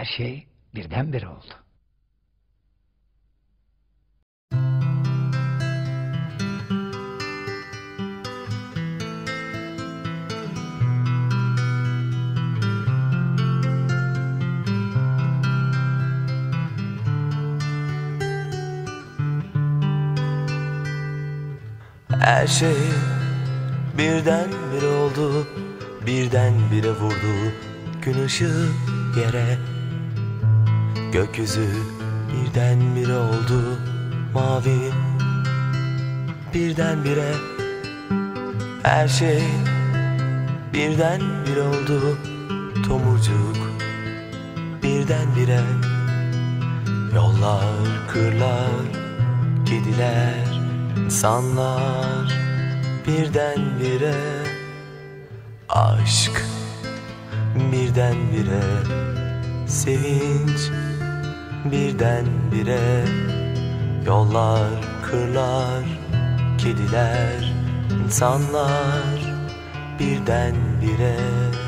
şey birdenbire oldu. Her şey birdenbire oldu, birdenbire vurdu gün ışığı yere. Gökyüzü birdenbire oldu mavi, birdenbire. Her şey birdenbire oldu tomurcuk, birdenbire. Yollar, kırlar, kediler, İnsanlar birdenbire, aşk birdenbire, sevinç birdenbire. Yollar, kırlar, kediler, insanlar birdenbire.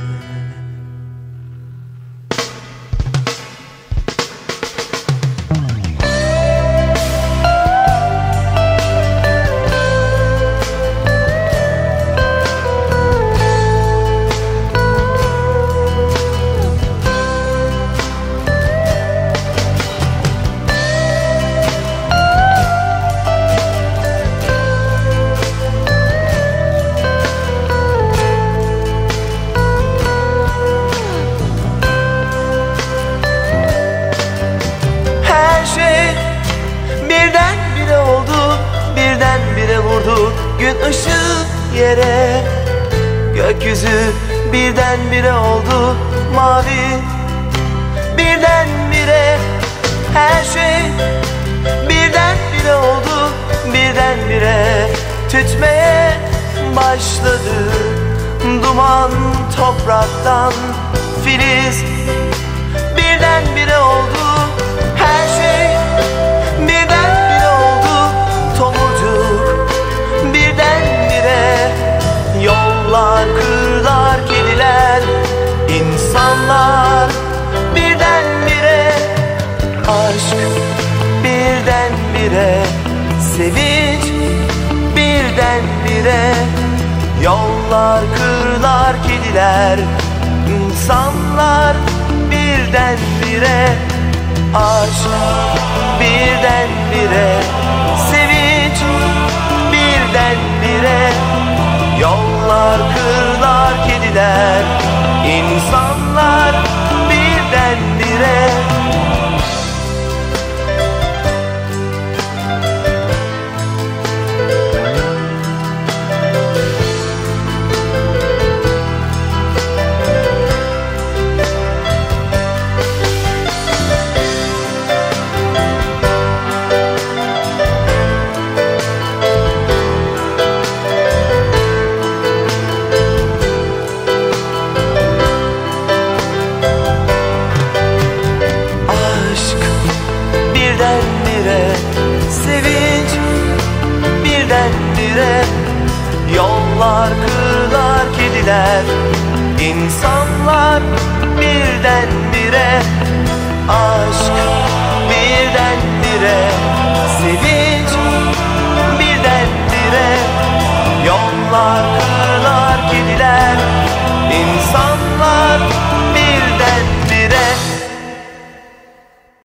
Birdenbire oldu, birdenbire vurdu gün ışığı yere. Gökyüzü birdenbire oldu mavi, birdenbire. Her şey birdenbire oldu, birdenbire. Tütmeye başladı duman topraktan, filiz birdenbire oldu. Her şey birdenbire oldu tomurcuk, birdenbire. Yollar, kırlar, kediler, insanlar birdenbire. Aşk birdenbire, sevinç birdenbire. Yollar, kırlar, kediler, insanlar birdenbire. Aşk birdenbire, sevinç birdenbire. Yollar, kırlar, kediler, insanlar birdenbire. Birdenbire, sevinç birdenbire. Yollar, kırlar, kediler, insanlar birdenbire.